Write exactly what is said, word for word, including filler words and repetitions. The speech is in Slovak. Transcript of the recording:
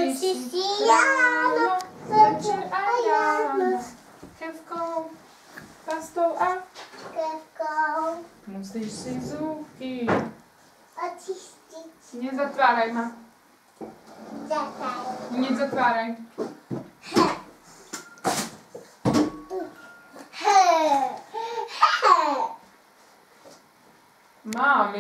si ráno, večer a ráno. Kevkou, pastou a Kevkou. musíš si zúbky Očistiť. Nezatváraj ma. Zatváraj. Nezatváraj. He. He. He. Mami.